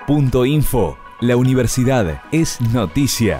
Info. La universidad es noticia.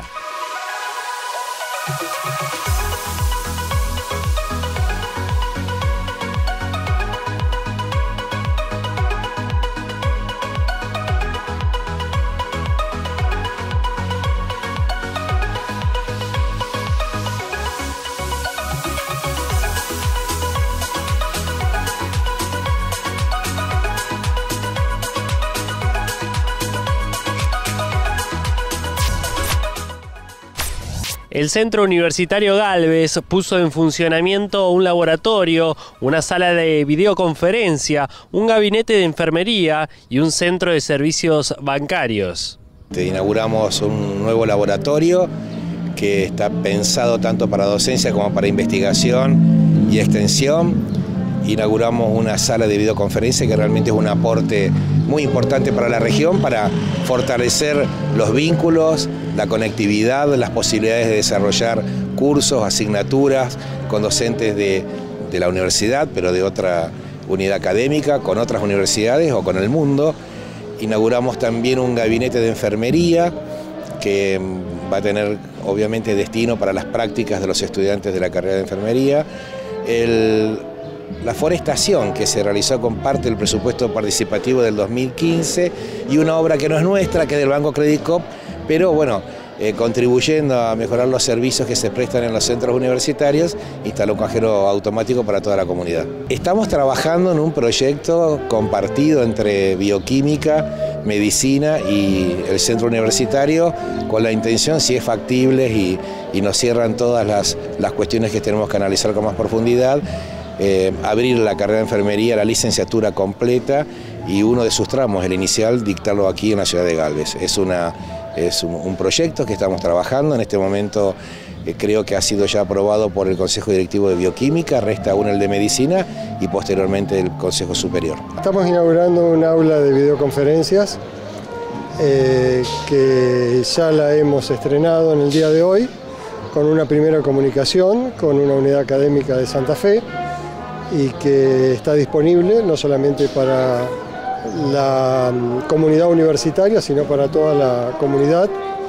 El Centro Universitario Galvez puso en funcionamiento un laboratorio, una sala de videoconferencia, un gabinete de enfermería y un centro de servicios bancarios. Inauguramos un nuevo laboratorio que está pensado tanto para docencia como para investigación y extensión. Inauguramos una sala de videoconferencia que realmente es un aporte muy importante para la región, para fortalecer los vínculos, la conectividad, las posibilidades de desarrollar cursos, asignaturas con docentes de la universidad, pero de otra unidad académica, con otras universidades o con el mundo. Inauguramos también un gabinete de enfermería que va a tener obviamente destino para las prácticas de los estudiantes de la carrera de enfermería. La forestación que se realizó con parte del presupuesto participativo del 2015 y una obra que no es nuestra, que es del Banco Credit Coop, pero bueno, contribuyendo a mejorar los servicios que se prestan en los centros universitarios, instaló un cajero automático para toda la comunidad. Estamos trabajando en un proyecto compartido entre bioquímica, medicina y el centro universitario, con la intención, si es factible y nos cierran todas las cuestiones que tenemos que analizar con más profundidad, abrir la carrera de enfermería, la licenciatura completa y uno de sus tramos, el inicial, dictarlo aquí en la ciudad de Galvez. Es un proyecto que estamos trabajando, en este momento creo que ha sido ya aprobado por el Consejo Directivo de Bioquímica, resta aún el de Medicina y posteriormente el Consejo Superior. Estamos inaugurando un aula de videoconferencias que ya la hemos estrenado en el día de hoy con una primera comunicación con una unidad académica de Santa Fe y que está disponible no solamente para la comunidad universitaria, sino para toda la comunidad.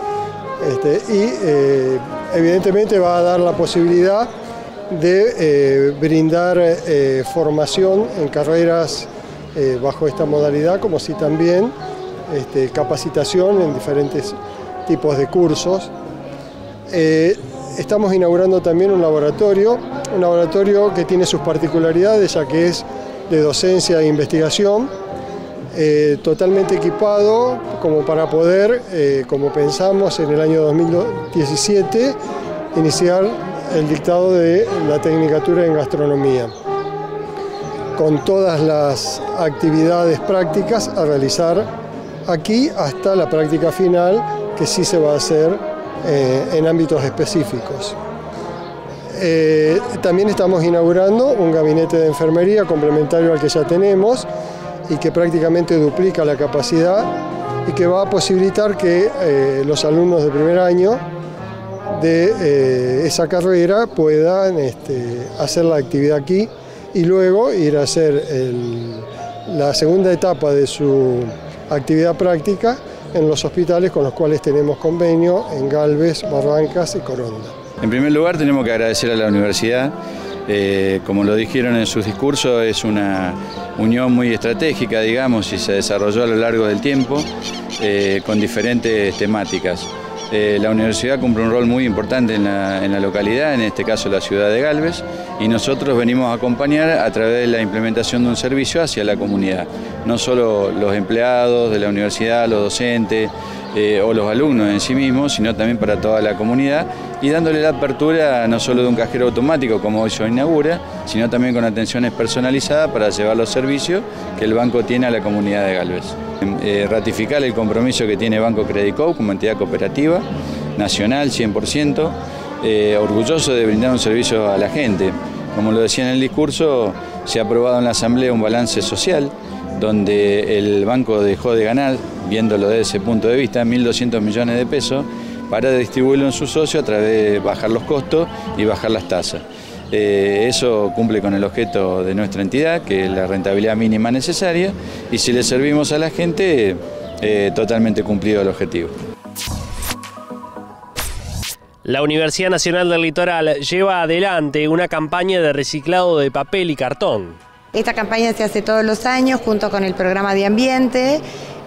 Evidentemente va a dar la posibilidad de brindar formación en carreras bajo esta modalidad, como si también capacitación en diferentes tipos de cursos. Estamos inaugurando también un laboratorio que tiene sus particularidades, ya que es de docencia e investigación, totalmente equipado como para poder, como pensamos en el año 2017, iniciar el dictado de la Tecnicatura en Gastronomía, con todas las actividades prácticas a realizar aquí hasta la práctica final, que sí se va a hacer en ámbitos específicos. También estamos inaugurando un gabinete de enfermería complementario al que ya tenemos y que prácticamente duplica la capacidad y que va a posibilitar que los alumnos de primer año de esa carrera puedan hacer la actividad aquí y luego ir a hacer la segunda etapa de su actividad práctica en los hospitales con los cuales tenemos convenio en Galvez, Barrancas y Coronda. En primer lugar tenemos que agradecer a la universidad, como lo dijeron en sus discursos, es una unión muy estratégica, digamos, y se desarrolló a lo largo del tiempo con diferentes temáticas. La universidad cumple un rol muy importante en la localidad, en este caso la ciudad de Galvez, y nosotros venimos a acompañar a través de la implementación de un servicio hacia la comunidad. No solo los empleados de la universidad, los docentes o los alumnos en sí mismos, sino también para toda la comunidad, y dándole la apertura no solo de un cajero automático como hoy se inaugura, sino también con atenciones personalizadas para llevar los servicios que el banco tiene a la comunidad de Galvez. Ratificar el compromiso que tiene Banco Credit Coop como entidad cooperativa, nacional 100%, orgulloso de brindar un servicio a la gente. Como lo decía en el discurso, se ha aprobado en la Asamblea un balance social donde el banco dejó de ganar, viéndolo desde ese punto de vista, 1.200 millones de pesos para distribuirlo en sus socios a través de bajar los costos y bajar las tasas. Eso cumple con el objeto de nuestra entidad, que es la rentabilidad mínima necesaria, y si le servimos a la gente, totalmente cumplido el objetivo. La Universidad Nacional del Litoral lleva adelante una campaña de reciclado de papel y cartón. Esta campaña se hace todos los años junto con el programa de ambiente,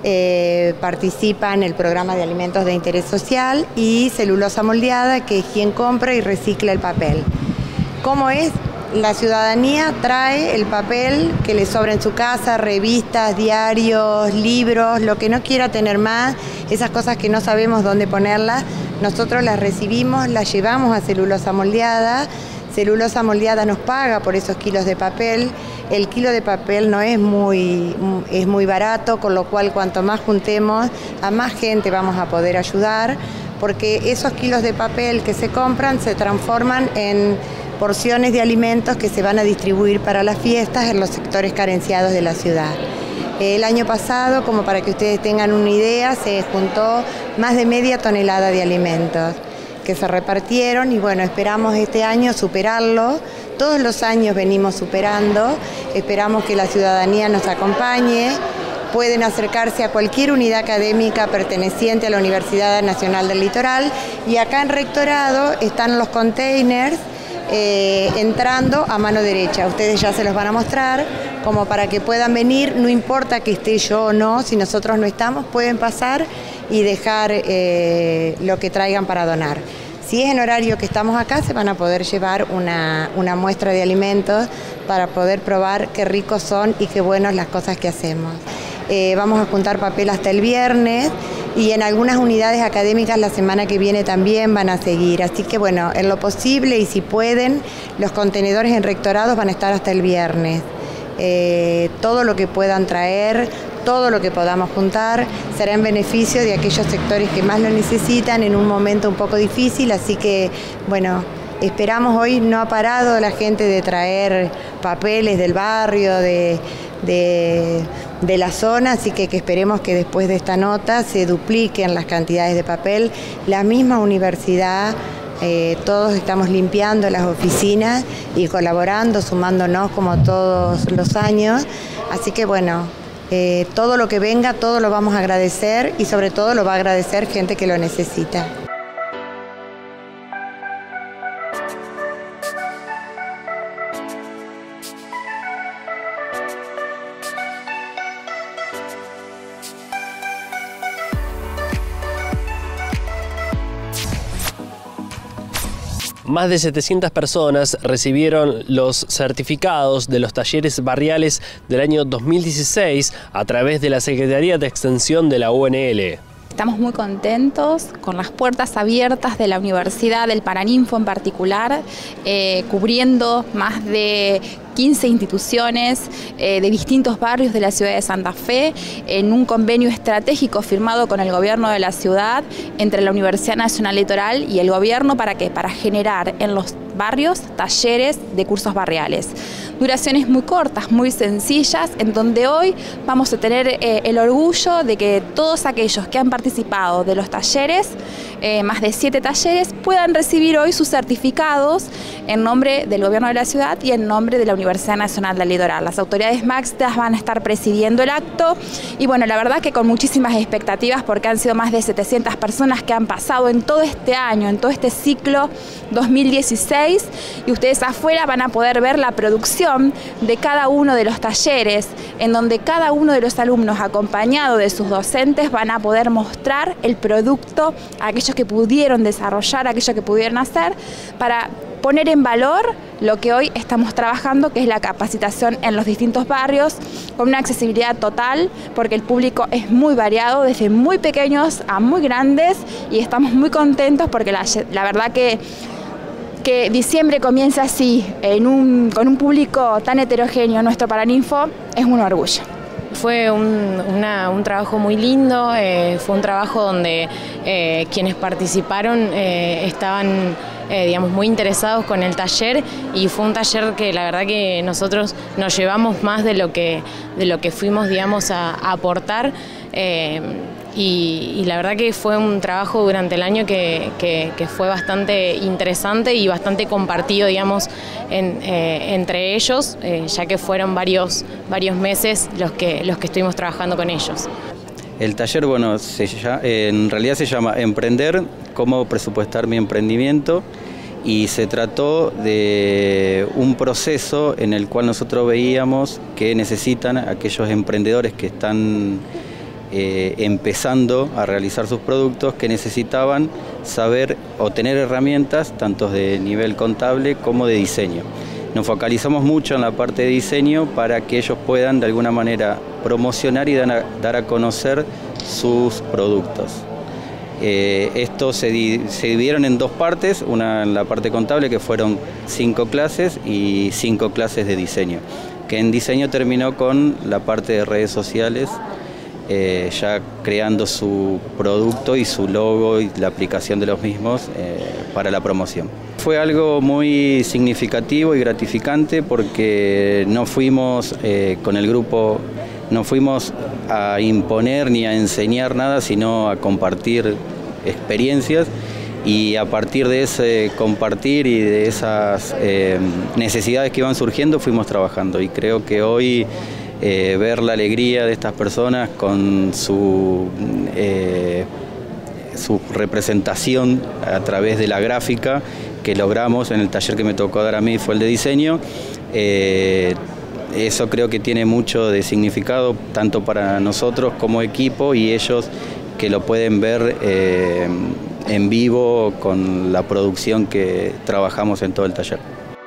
participa en el programa de alimentos de interés social y Celulosa Moldeada, que es quien compra y recicla el papel. ¿Cómo es? La ciudadanía trae el papel que le sobra en su casa, revistas, diarios, libros, lo que no quiera tener más, esas cosas que no sabemos dónde ponerlas, nosotros las recibimos, las llevamos a Celulosa Moldeada. Celulosa Moldeada nos paga por esos kilos de papel. El kilo de papel no es muy barato, con lo cual cuanto más juntemos, a más gente vamos a poder ayudar, porque esos kilos de papel que se compran se transforman en porciones de alimentos que se van a distribuir para las fiestas en los sectores carenciados de la ciudad. El año pasado, como para que ustedes tengan una idea, se juntó más de media tonelada de alimentos que se repartieron y bueno, esperamos este año superarlo. Todos los años venimos superando, esperamos que la ciudadanía nos acompañe. Pueden acercarse a cualquier unidad académica perteneciente a la Universidad Nacional del Litoral y acá en Rectorado están los containers entrando a mano derecha. Ustedes ya se los van a mostrar como para que puedan venir, no importa que esté yo o no, si nosotros no estamos, pueden pasar y dejar lo que traigan para donar. Si es en horario que estamos acá, se van a poder llevar una muestra de alimentos para poder probar qué ricos son y qué buenas las cosas que hacemos. Vamos a juntar papel hasta el viernes y en algunas unidades académicas la semana que viene también van a seguir. Así que bueno, en lo posible y si pueden, los contenedores en Rectorados van a estar hasta el viernes. Todo lo que puedan traer, todo lo que podamos juntar, será en beneficio de aquellos sectores que más lo necesitan en un momento un poco difícil, así que bueno, esperamos hoy, no ha parado la gente de traer papeles del barrio, de la zona, así que esperemos que después de esta nota se dupliquen las cantidades de papel. La misma universidad, todos estamos limpiando las oficinas y colaborando, sumándonos como todos los años, así que bueno, todo lo que venga, todo lo vamos a agradecer y sobre todo lo va a agradecer gente que lo necesita. Más de 700 personas recibieron los certificados de los talleres barriales del año 2016 a través de la Secretaría de Extensión de la UNL. Estamos muy contentos con las puertas abiertas de la Universidad del Paraninfo en particular, cubriendo más de 15 instituciones de distintos barrios de la ciudad de Santa Fe, en un convenio estratégico firmado con el gobierno de la ciudad entre la Universidad Nacional Litoral y el gobierno. ¿Para qué? Para generar en los barrios talleres de cursos barriales. Duraciones muy cortas, muy sencillas, en donde hoy vamos a tener el orgullo de que todos aquellos que han participado de los talleres, más de 7 talleres, puedan recibir hoy sus certificados en nombre del gobierno de la ciudad y en nombre de la Universidad Nacional del Litoral. Las autoridades máximas van a estar presidiendo el acto y bueno, la verdad que con muchísimas expectativas porque han sido más de 700 personas que han pasado en todo este año, en todo este ciclo 2016 y ustedes afuera van a poder ver la producción de cada uno de los talleres en donde cada uno de los alumnos acompañado de sus docentes van a poder mostrar el producto, aquellos que pudieron desarrollar, aquellos que pudieron hacer para poner en valor lo que hoy estamos trabajando, que es la capacitación en los distintos barrios, con una accesibilidad total, porque el público es muy variado, desde muy pequeños a muy grandes, y estamos muy contentos porque la verdad que diciembre comience así, con un público tan heterogéneo, nuestro Paraninfo, es un orgullo. Fue un trabajo muy lindo, fue un trabajo donde quienes participaron estaban digamos, muy interesados con el taller y fue un taller que la verdad que nosotros nos llevamos más de lo que fuimos, digamos, a aportar. Y la verdad que fue un trabajo durante el año que fue bastante interesante y bastante compartido, digamos, entre ellos, ya que fueron varios meses los que estuvimos trabajando con ellos. El taller, bueno, en realidad se llama Emprender, cómo presupuestar mi emprendimiento, y se trató de un proceso en el cual nosotros veíamos que necesitan aquellos emprendedores que están empezando a realizar sus productos, que necesitaban saber o tener herramientas tanto de nivel contable como de diseño. Nos focalizamos mucho en la parte de diseño para que ellos puedan de alguna manera promocionar y dar a conocer sus productos. Esto se dividieron en dos partes, una en la parte contable, que fueron 5 clases, y 5 clases de diseño, que en diseño terminó con la parte de redes sociales, ya creando su producto y su logo y la aplicación de los mismos para la promoción. Fue algo muy significativo y gratificante porque no fuimos con el grupo, no fuimos a imponer ni a enseñar nada, sino a compartir experiencias, y a partir de ese compartir y de esas necesidades que iban surgiendo fuimos trabajando, y creo que hoy ver la alegría de estas personas con su representación a través de la gráfica que logramos en el taller que me tocó dar a mí, fue el de diseño. Eso creo que tiene mucho de significado tanto para nosotros como equipo, y ellos que lo pueden ver en vivo con la producción que trabajamos en todo el taller.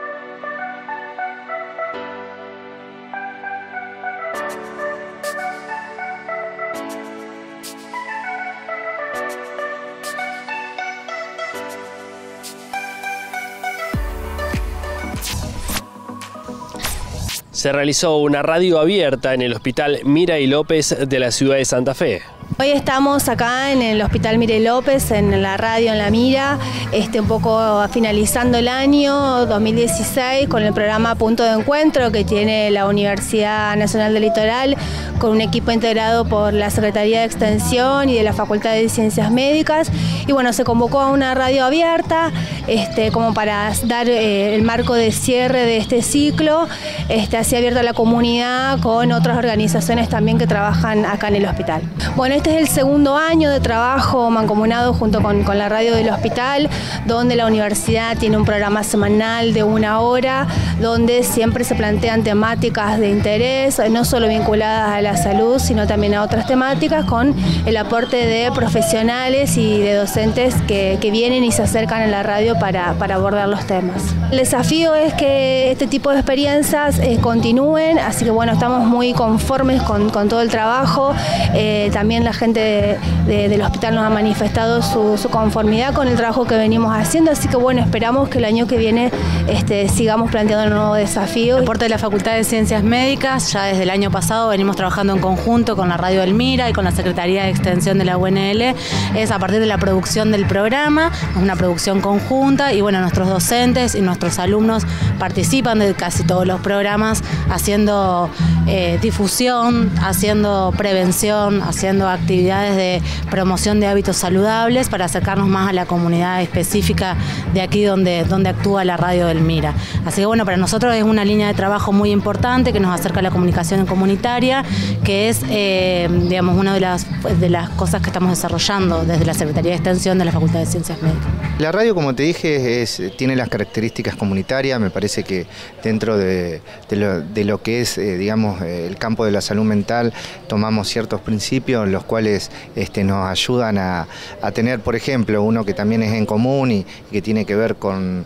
Se realizó una radio abierta en el Hospital Mira y López de la ciudad de Santa Fe. Hoy estamos acá en el Hospital Mira y López, en la radio, en la Mira, un poco finalizando el año 2016 con el programa Punto de Encuentro que tiene la Universidad Nacional del Litoral, con un equipo integrado por la Secretaría de Extensión y de la Facultad de Ciencias Médicas. Y bueno, se convocó a una radio abierta como para dar el marco de cierre de este ciclo, así abierto a la comunidad con otras organizaciones también que trabajan acá en el hospital. Bueno, este es el segundo año de trabajo mancomunado junto con la radio del hospital, donde la universidad tiene un programa semanal de 1 hora, donde siempre se plantean temáticas de interés, no solo vinculadas a la salud, sino también a otras temáticas, con el aporte de profesionales y de docentes que vienen y se acercan a la radio para abordar los temas. El desafío es que este tipo de experiencias continúen, así que bueno, estamos muy conformes con todo el trabajo. También la gente del hospital nos ha manifestado su conformidad con el trabajo que venimos haciendo, así que bueno, esperamos que el año que viene sigamos planteando un nuevo desafío. El aporte de la Facultad de Ciencias Médicas, ya desde el año pasado venimos trabajando en conjunto con la radio del Mira y con la Secretaría de Extensión de la UNL, es a partir de la producción del programa, es una producción conjunta, y bueno, nuestros docentes y nuestros alumnos participan de casi todos los programas, haciendo difusión, haciendo prevención, haciendo actividades de promoción de hábitos saludables para acercarnos más a la comunidad específica de aquí donde actúa la radio del Mira. Así que bueno, para nosotros es una línea de trabajo muy importante que nos acerca a la comunicación comunitaria, que es digamos, una de las cosas que estamos desarrollando desde la Secretaría de Extensión de la Facultad de Ciencias Médicas. La radio, como te dije, tiene las características comunitarias. Me parece que dentro de lo que es digamos, el campo de la salud mental, tomamos ciertos principios los cuales nos ayudan a tener, por ejemplo, uno que también es en común y que tiene que ver con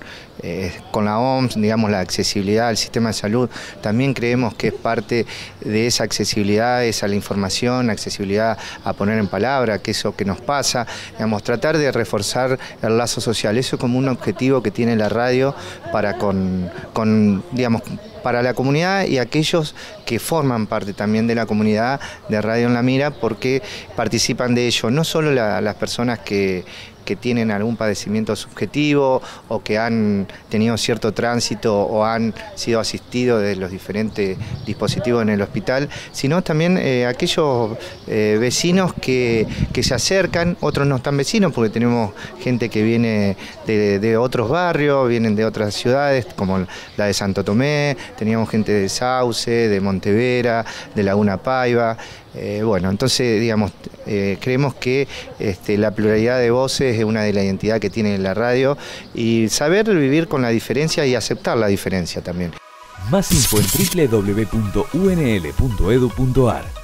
la OMS, digamos, la accesibilidad al sistema de salud. También creemos que es parte de esa accesibilidad, es a la información, accesibilidad a poner en palabra qué es lo que nos pasa, digamos, tratar de reforzar el lazo social. Eso es como un objetivo que tiene la radio para digamos, para la comunidad y aquellos que forman parte también de la comunidad de Radio en la Mira, porque participan de ello, no solo las personas que tienen algún padecimiento subjetivo o que han tenido cierto tránsito o han sido asistidos de los diferentes dispositivos en el hospital, sino también aquellos vecinos que se acercan, otros no están vecinos porque tenemos gente que viene de otros barrios, vienen de otras ciudades como la de Santo Tomé, teníamos gente de Sauce, de Montevera, de Laguna Paiva. Bueno, entonces, digamos, creemos que la pluralidad de voces es una de las identidades que tiene la radio y saber vivir con la diferencia y aceptar la diferencia también. Más info en www.unl.edu.ar.